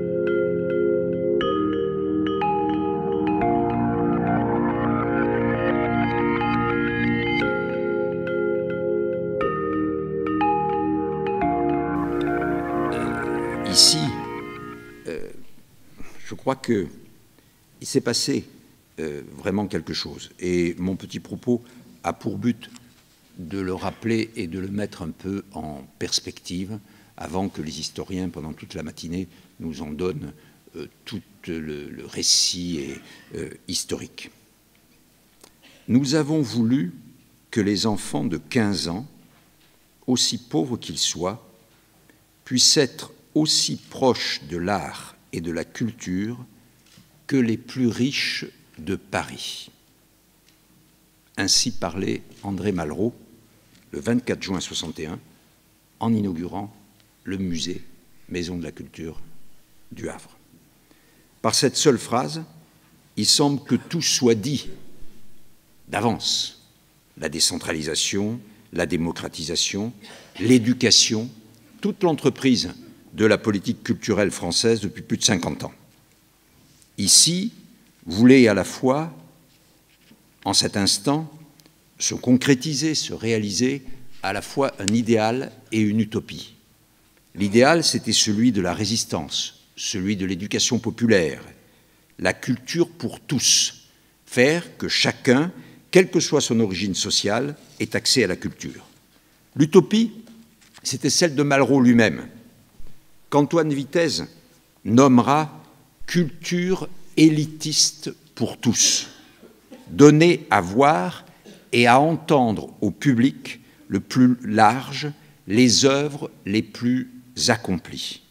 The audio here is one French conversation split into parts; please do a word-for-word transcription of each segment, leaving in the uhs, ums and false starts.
Ici, euh, je crois qu'il s'est passé euh, vraiment quelque chose. Et mon petit propos a pour but de le rappeler et de le mettre un peu en perspective avant que les historiens, pendant toute la matinée, nous en donnent euh, tout le, le récit et, euh, historique. Nous avons voulu que les enfants de quinze ans, aussi pauvres qu'ils soient, puissent être aussi proches de l'art et de la culture que les plus riches de Paris. Ainsi parlait André Malraux le vingt-quatre juin soixante et un en inaugurant le musée Maison de la Culture du Havre. Par cette seule phrase, il semble que tout soit dit d'avance. La décentralisation, la démocratisation, l'éducation, toute l'entreprise de la politique culturelle française depuis plus de cinquante ans. Ici, voulait à la fois, en cet instant, se concrétiser, se réaliser à la fois un idéal et une utopie. L'idéal, c'était celui de la résistance, celui de l'éducation populaire, la culture pour tous, faire que chacun, quelle que soit son origine sociale, ait accès à la culture. L'utopie, c'était celle de Malraux lui-même, qu'Antoine Vitez nommera « culture élitiste pour tous », donnée à voir et à entendre au public le plus large les œuvres les plus accomplies.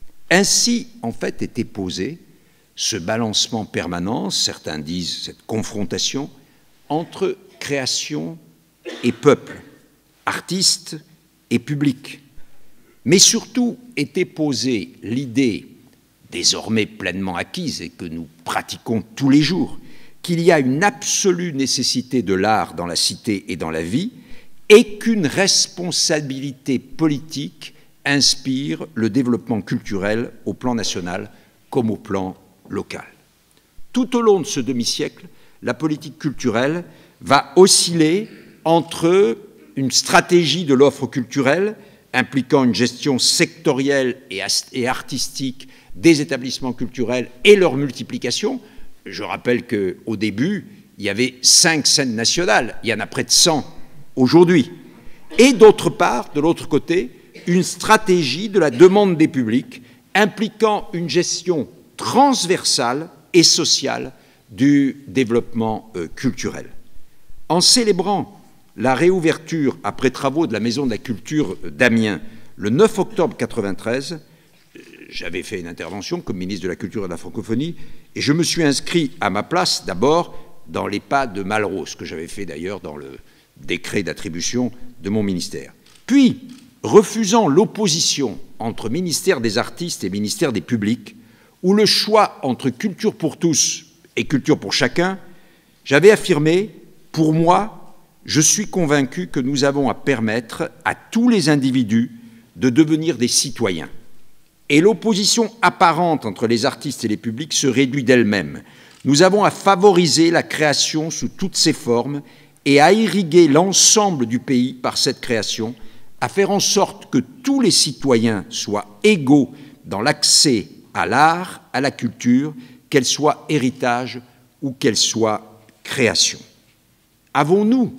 Ainsi, en fait, était posé ce balancement permanent, certains disent cette confrontation, entre création et peuple, artistes et public. Mais surtout était posée l'idée, désormais pleinement acquise et que nous pratiquons tous les jours, qu'il y a une absolue nécessité de l'art dans la cité et dans la vie et qu'une responsabilité politique inspire le développement culturel au plan national comme au plan local. Tout au long de ce demi-siècle, la politique culturelle va osciller entre une stratégie de l'offre culturelle impliquant une gestion sectorielle et artistique des établissements culturels et leur multiplication. Je rappelle qu'au début, il y avait cinq scènes nationales, il y en a près de cent aujourd'hui. Et d'autre part, de l'autre côté, une stratégie de la demande des publics impliquant une gestion transversale et sociale du développement euh, culturel. En célébrant la réouverture après travaux de la Maison de la Culture d'Amiens le neuf octobre mille neuf cent quatre-vingt-treize, j'avais fait une intervention comme ministre de la Culture et de la Francophonie et je me suis inscrit à ma place d'abord dans les pas de Malraux, ce que j'avais fait d'ailleurs dans le décret d'attribution de mon ministère. Puis, refusant l'opposition entre ministère des artistes et ministère des publics, où le choix entre culture pour tous et culture pour chacun, j'avais affirmé, pour moi, je suis convaincu que nous avons à permettre à tous les individus de devenir des citoyens. Et l'opposition apparente entre les artistes et les publics se réduit d'elle-même. Nous avons à favoriser la création sous toutes ses formes et à irriguer l'ensemble du pays par cette création, à faire en sorte que tous les citoyens soient égaux dans l'accès à l'art, à la culture, qu'elle soit héritage ou qu'elle soit création. Avons-nous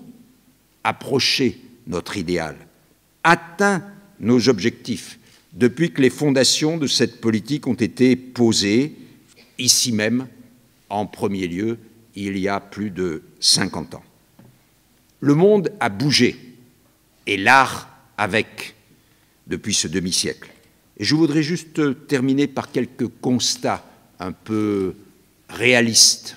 approché notre idéal, atteint nos objectifs, depuis que les fondations de cette politique ont été posées, ici même, en premier lieu, il y a plus de cinquante ans. Le monde a bougé, et l'art avec, depuis ce demi-siècle. Et je voudrais juste terminer par quelques constats un peu réalistes.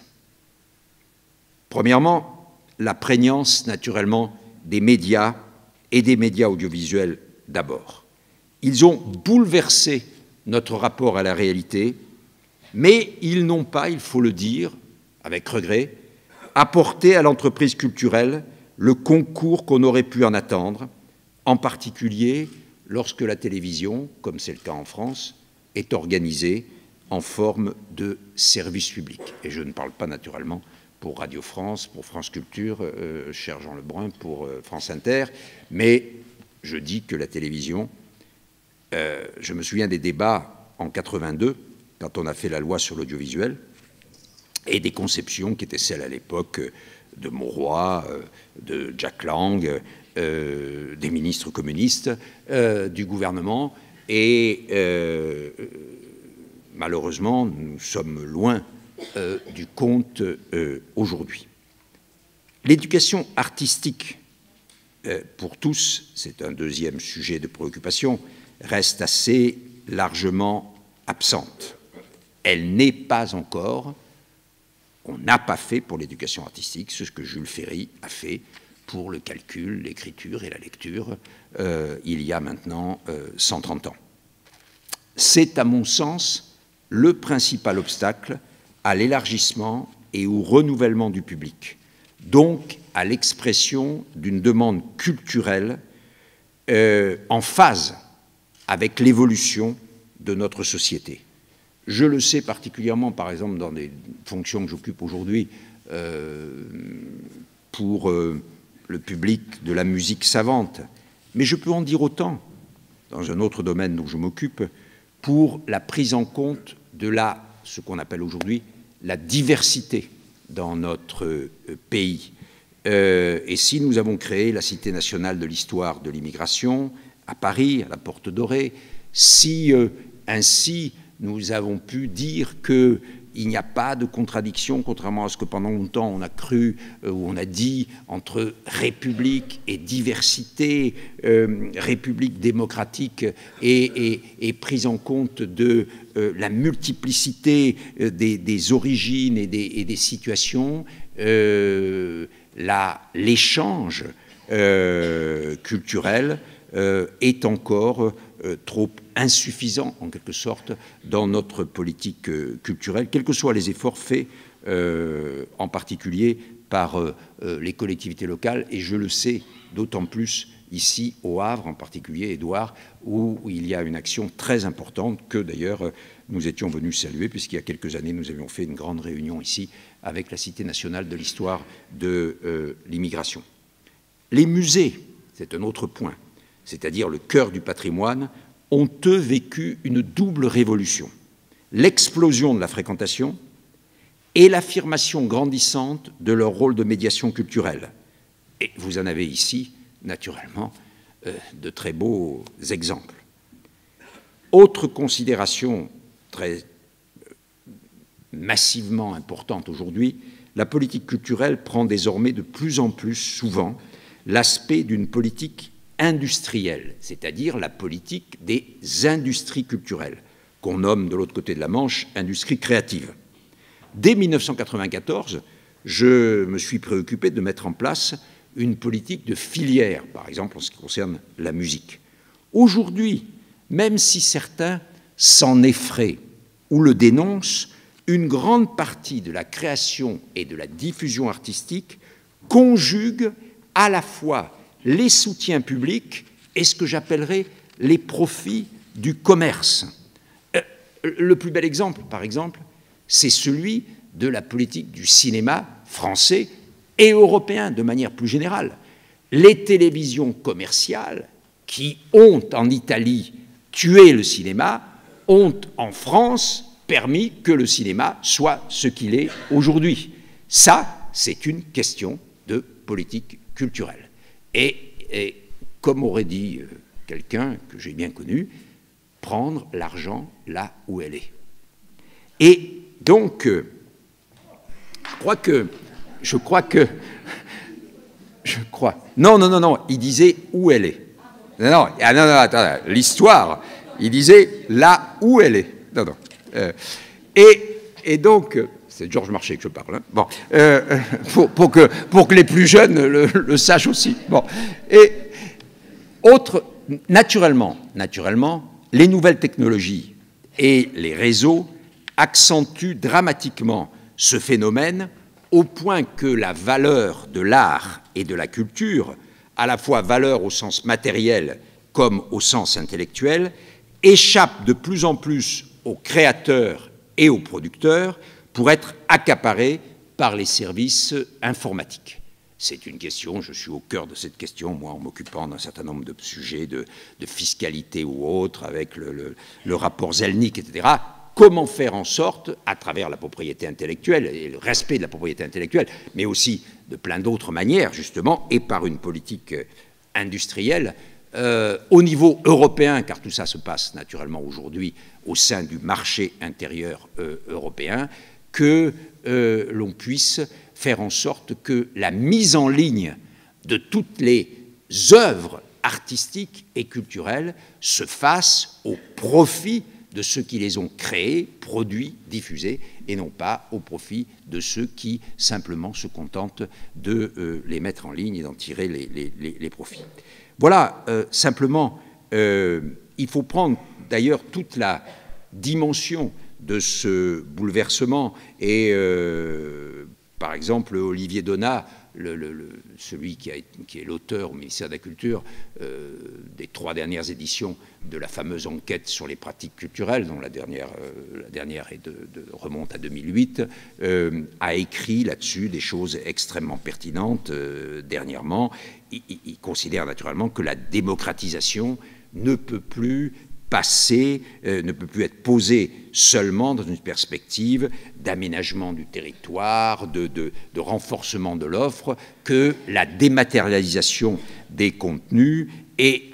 Premièrement, la prégnance, naturellement, des médias et des médias audiovisuels d'abord. Ils ont bouleversé notre rapport à la réalité, mais ils n'ont pas, il faut le dire, avec regret, apporté à l'entreprise culturelle le concours qu'on aurait pu en attendre, en particulier lorsque la télévision, comme c'est le cas en France, est organisée en forme de service public. Et je ne parle pas naturellement pour Radio France, pour France Culture, euh, cher Jean Lebrun, pour euh, France Inter, mais je dis que la télévision, euh, je me souviens des débats en quatre-vingt-deux, quand on a fait la loi sur l'audiovisuel, et des conceptions qui étaient celles à l'époque de Mauroy, euh, de Jack Lang, euh, des ministres communistes, euh, du gouvernement, et euh, malheureusement, nous sommes loin euh, du compte euh, aujourd'hui. L'éducation artistique, euh, pour tous, c'est un deuxième sujet de préoccupation, reste assez largement absente. Elle n'est pas encore, on n'a pas fait pour l'éducation artistique ce que Jules Ferry a fait pour le calcul, l'écriture et la lecture euh, il y a maintenant euh, cent trente ans. C'est, à mon sens, le principal obstacle à l'élargissement et au renouvellement du public, donc à l'expression d'une demande culturelle euh, en phase avec l'évolution de notre société. Je le sais particulièrement, par exemple, dans des fonctions que j'occupe aujourd'hui euh, pour euh, le public de la musique savante, mais je peux en dire autant, dans un autre domaine dont je m'occupe, pour la prise en compte de la, ce qu'on appelle aujourd'hui la diversité dans notre euh, pays. Euh, et si nous avons créé la Cité nationale de l'histoire de l'immigration à Paris, à la Porte Dorée, si euh, ainsi nous avons pu dire qu'il n'y a pas de contradiction, contrairement à ce que pendant longtemps on a cru euh, ou on a dit, entre république et diversité, euh, république démocratique et, et, et prise en compte de euh, la multiplicité euh, des, des origines et des, et des situations, euh, l'échange euh, culturel euh, est encore euh, trop insuffisant, en quelque sorte, dans notre politique euh, culturelle, quels que soient les efforts faits, euh, en particulier par euh, les collectivités locales, et je le sais d'autant plus ici au Havre, en particulier, Édouard, où il y a une action très importante que, d'ailleurs, nous étions venus saluer, puisqu'il y a quelques années, nous avions fait une grande réunion ici avec la Cité nationale de l'histoire de euh, l'immigration. Les musées, c'est un autre point, c'est-à-dire le cœur du patrimoine, ont eux vécu une double révolution. L'explosion de la fréquentation et l'affirmation grandissante de leur rôle de médiation culturelle. Et vous en avez ici, naturellement, euh, de très beaux exemples. Autre considération très euh, massivement importante aujourd'hui, la politique culturelle prend désormais de plus en plus souvent l'aspect d'une politique industrielle, c'est-à-dire la politique des industries culturelles, qu'on nomme de l'autre côté de la Manche industrie créative. Dès mille neuf cent quatre-vingt-quatorze, je me suis préoccupé de mettre en place une politique de filière, par exemple en ce qui concerne la musique. Aujourd'hui, même si certains s'en effraient ou le dénoncent, une grande partie de la création et de la diffusion artistique conjugue à la fois les soutiens publics et ce que j'appellerais les profits du commerce. Euh, le plus bel exemple, par exemple, c'est celui de la politique du cinéma français et européen, de manière plus générale. Les télévisions commerciales qui ont, en Italie, tué le cinéma, ont, en France, permis que le cinéma soit ce qu'il est aujourd'hui. Ça, c'est une question de politique culturelle. Et, et comme aurait dit euh, quelqu'un que j'ai bien connu, prendre l'argent là où elle est. Et donc, euh, je crois que, je crois que, je crois, non, non, non, non, il disait où elle est. Non, non, ah, non, non, attends, l'histoire, il disait là où elle est. Non, non. Euh, et, et donc, c'est Georges Marchais que je parle, hein. Bon, euh, pour, pour, que, pour que les plus jeunes le, le sachent aussi. Bon. Et autre, naturellement, naturellement, les nouvelles technologies et les réseaux accentuent dramatiquement ce phénomène au point que la valeur de l'art et de la culture, à la fois valeur au sens matériel comme au sens intellectuel, échappe de plus en plus aux créateurs et aux producteurs pour être accaparés par les services informatiques. C'est une question, je suis au cœur de cette question, moi, en m'occupant d'un certain nombre de sujets de, de fiscalité ou autres, avec le, le, le rapport Zelnick, et cetera. Comment faire en sorte, à travers la propriété intellectuelle et le respect de la propriété intellectuelle, mais aussi de plein d'autres manières, justement, et par une politique industrielle, euh, au niveau européen, car tout ça se passe naturellement aujourd'hui au sein du marché intérieur euh, européen, que euh, l'on puisse faire en sorte que la mise en ligne de toutes les œuvres artistiques et culturelles se fasse au profit de ceux qui les ont créés, produits, diffusés, et non pas au profit de ceux qui simplement se contentent de euh, les mettre en ligne et d'en tirer les, les, les, les profits. Voilà, euh, simplement, euh, il faut prendre d'ailleurs toute la dimension de ce bouleversement et euh, par exemple, Olivier Donat, le, le, le, celui qui, a, qui est l'auteur au ministère de la Culture euh, des trois dernières éditions de la fameuse enquête sur les pratiques culturelles, dont la dernière, euh, la dernière est de, de, remonte à deux mille huit, euh, a écrit là-dessus des choses extrêmement pertinentes euh, dernièrement. Il, il, il considère naturellement que la démocratisation ne peut plus passer, euh, ne peut plus être posé seulement dans une perspective d'aménagement du territoire, de, de, de renforcement de l'offre, que la dématérialisation des contenus et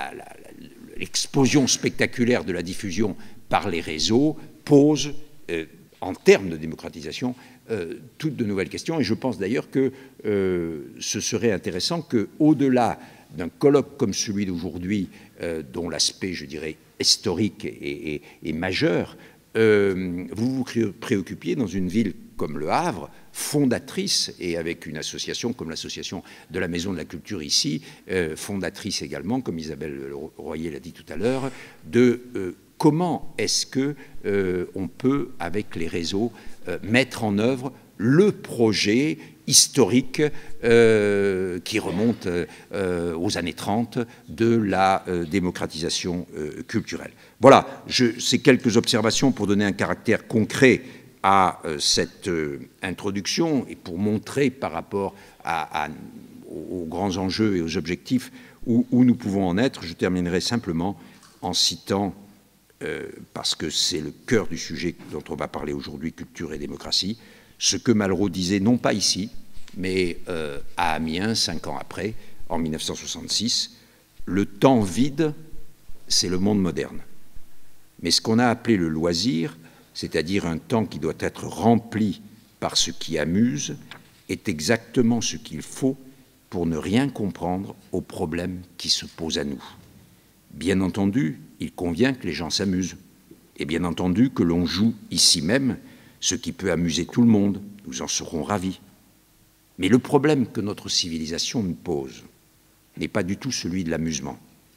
l'explosion spectaculaire de la diffusion par les réseaux posent, euh, en termes de démocratisation, euh, toutes de nouvelles questions. Et je pense d'ailleurs que euh, ce serait intéressant qu'au-delà d'un colloque comme celui d'aujourd'hui, euh, dont l'aspect, je dirais, historique et, et, et majeur, euh, vous vous préoccupiez dans une ville comme Le Havre, fondatrice, et avec une association comme l'association de la Maison de la Culture ici, euh, fondatrice également, comme Isabelle Royer l'a dit tout à l'heure, de euh, comment est-ce que euh, on peut, avec les réseaux, euh, mettre en œuvre le projet historique euh, qui remonte euh, aux années trente de la euh, démocratisation euh, culturelle. Voilà, c'est quelques observations pour donner un caractère concret à euh, cette euh, introduction et pour montrer par rapport à, à, aux grands enjeux et aux objectifs où, où nous pouvons en être. Je terminerai simplement en citant, euh, parce que c'est le cœur du sujet dont on va parler aujourd'hui, culture et démocratie, ce que Malraux disait, non pas ici, mais euh, à Amiens, cinq ans après, en mille neuf cent soixante-six, le temps vide, c'est le monde moderne. Mais ce qu'on a appelé le loisir, c'est-à-dire un temps qui doit être rempli par ce qui amuse, est exactement ce qu'il faut pour ne rien comprendre aux problèmes qui se posent à nous. Bien entendu, il convient que les gens s'amusent, et bien entendu que l'on joue ici même ce qui peut amuser tout le monde, nous en serons ravis. Mais le problème que notre civilisation nous pose n'est pas du tout celui de l'amusement.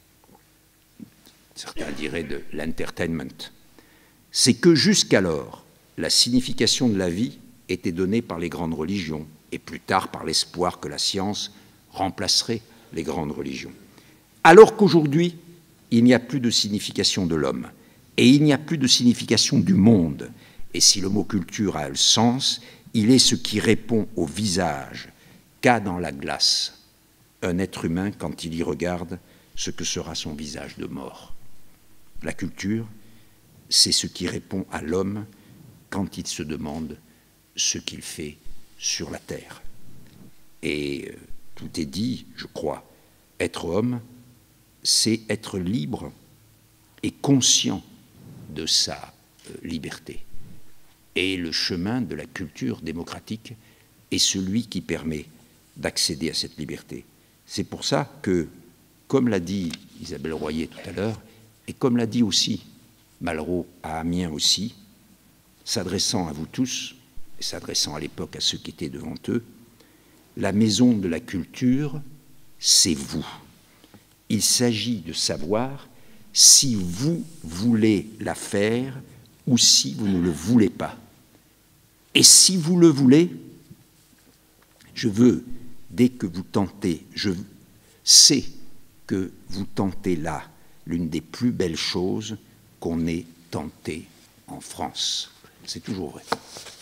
Certains diraient de l'entertainment. C'est que jusqu'alors, la signification de la vie était donnée par les grandes religions et plus tard par l'espoir que la science remplacerait les grandes religions. Alors qu'aujourd'hui, il n'y a plus de signification de l'homme et il n'y a plus de signification du monde. Et si le mot culture a le sens, il est ce qui répond au visage qu'a dans la glace un être humain quand il y regarde ce que sera son visage de mort. La culture, c'est ce qui répond à l'homme quand il se demande ce qu'il fait sur la terre. Et euh, tout est dit, je crois. Être homme, c'est être libre et conscient de sa euh, liberté. Et le chemin de la culture démocratique est celui qui permet d'accéder à cette liberté. C'est pour ça que, comme l'a dit Isabelle Royer tout à l'heure, et comme l'a dit aussi Malraux à Amiens aussi, s'adressant à vous tous, et s'adressant à l'époque à ceux qui étaient devant eux, la maison de la culture, c'est vous. Il s'agit de savoir si vous voulez la faire ou si vous ne le voulez pas. Et si vous le voulez, je veux, dès que vous tentez, je sais que vous tentez là l'une des plus belles choses qu'on ait tentées en France. c'est toujours vrai.